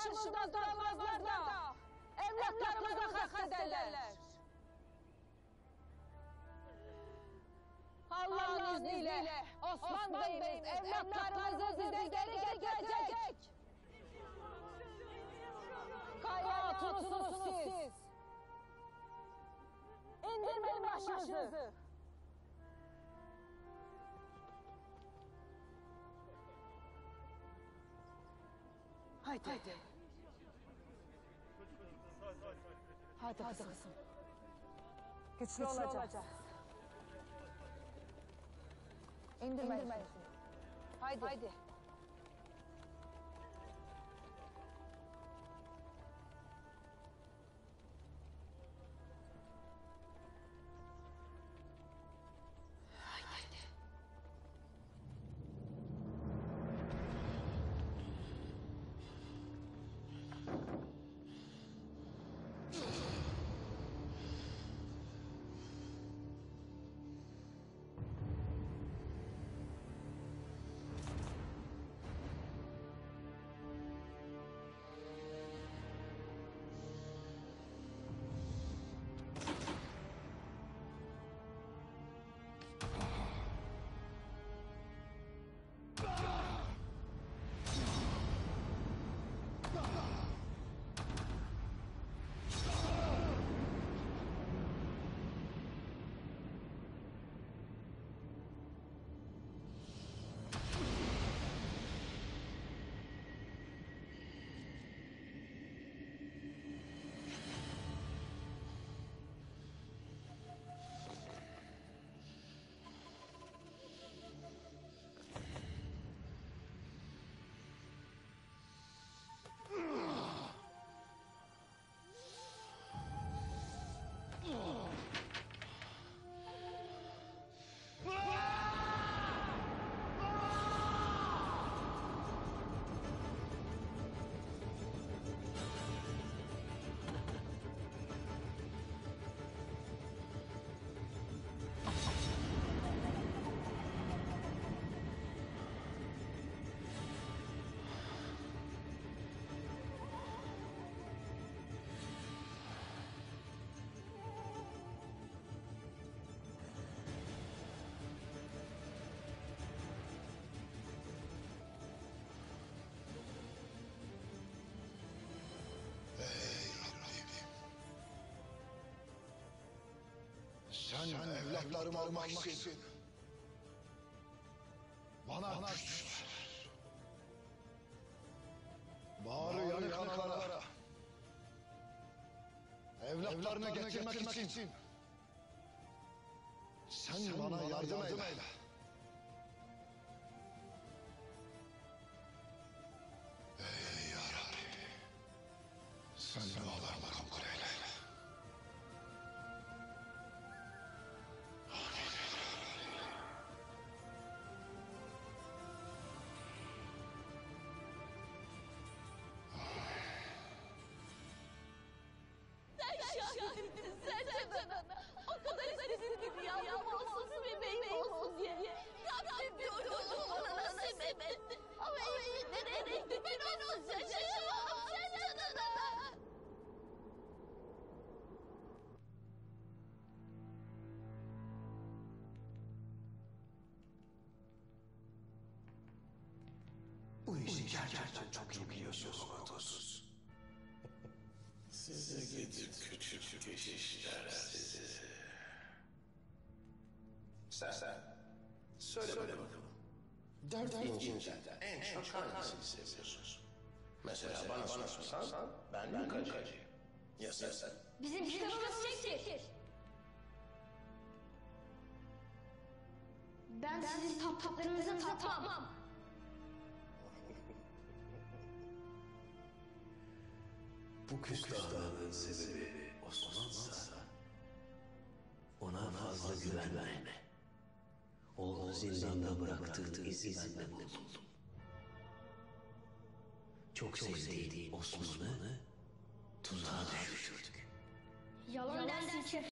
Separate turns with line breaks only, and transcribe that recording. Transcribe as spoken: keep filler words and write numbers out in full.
karşımızda duramazlar da evlatlarımıza katlederler. Allah'ın izniyle Osman Bey'imiz evlatlarımızı size geri getirecek. Kaya oturursunuz siz. İndirmeyin başınızı. Haydi. Haydi. Hadi, hadi kızım. Güçlü, Güçlü olacağız. olacağız. İndirmeyin. İndirmeyin. Haydi. Haydi.
Sen, Sen evlatlarımı almak için bana, bana güç ver. Bağrı yanık analara evlatlarını, evlatlarını getirmek, getirmek için, için sen, sen bana, bana yardım, yardım eyle. eyle. Ey yarabbi, sen dualarımı kabul eyle.
Şahidin sen canına. O kadar istedin gibi yavrum olsun, bebeğim olsun diye. Rabbim bir oğlum bana nasip etti. Ama iyi nereye gitti ben onu şaşırmam sen canına.
Bu işi gerçekten çok iyi biliyorsunuz Kurulus.
Sizi gidip küçük geçişler sizi. Sen, sen. Söyle, Söyle bakalım. Dört incinden en çok hangisini seviyorsunuz? Mesela, Mesela bana, bana sorsan ben, ben yukacıyım. Ya sen? sen?
Bizim kitabımız çektir. Ben, ben sizin taptıklarınızı tapmam.
Bu küstahlığın sebebi Osman'sa ona fazla güvenme. Onu zindanda bıraktığı izinden buldum. Çok sevdiği Osman'ı tuzağa düşürdük.
Yalan dersin